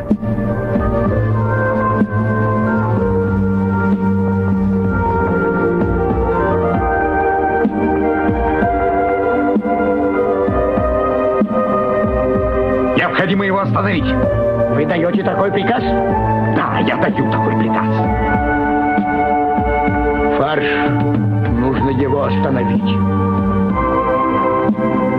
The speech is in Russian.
Необходимо его остановить. Вы даете такой приказ? Да, я даю такой приказ. Фарш, нужно его остановить.